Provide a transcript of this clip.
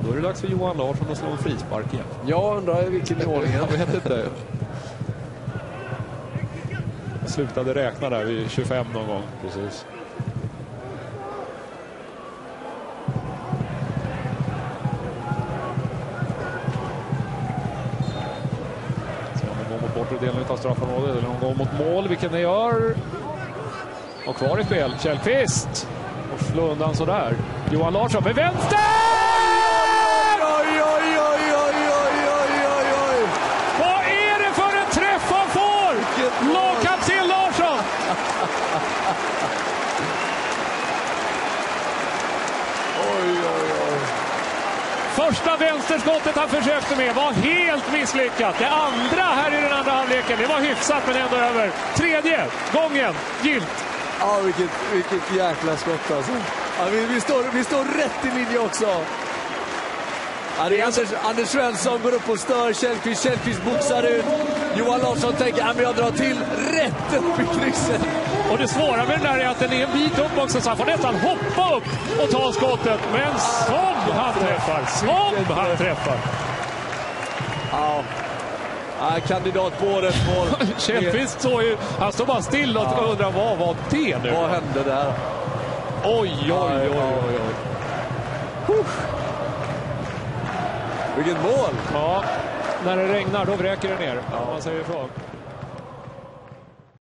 Då är det dags för Johan Larsson att slå en frispark igen. Jag undrar vilken i ordningen. Jag vet inte. Jag slutade räkna där vid 25 någon gång. Precis. Bortre delen av straffområdet eller någon gång mot mål, vilken det gör. Och kvar i spel, Källqvist. Och slå undan sådär. Johan Larsson med vänster! Oj, oj, oj, oj, oj, oj, oj, oj. Vad är det för en träff han får? Lagkapten Larsson! Oj, oj, oj. Första vänsterskottet han försökte med var helt misslyckat. Det andra här i den andra halvleken, det var hyfsat men ändå över. Tredje gången, gilt. Ja, vilket jäkla skott alltså. Ja, vi står rätt i linje också. Ja, det är Anders Svensson går upp och stör Källqvist. Källqvist boxar ut. Johan Larsson tänker att jag drar till rätt upp i krysset. Och det svåra med den där är att den är en bit upp också, så han får nästan hoppa upp och ta skottet. Men som han träffar! Som han träffar! Ja. Ja, kandidat på årets mål. Källqvist han står bara still och undrar vad var det nu? Vad hände där? Oj, oj, oj, oj, oj. Vilket mål! Ja, när det regnar då vräker det ner. Ja. Man säger ifrån.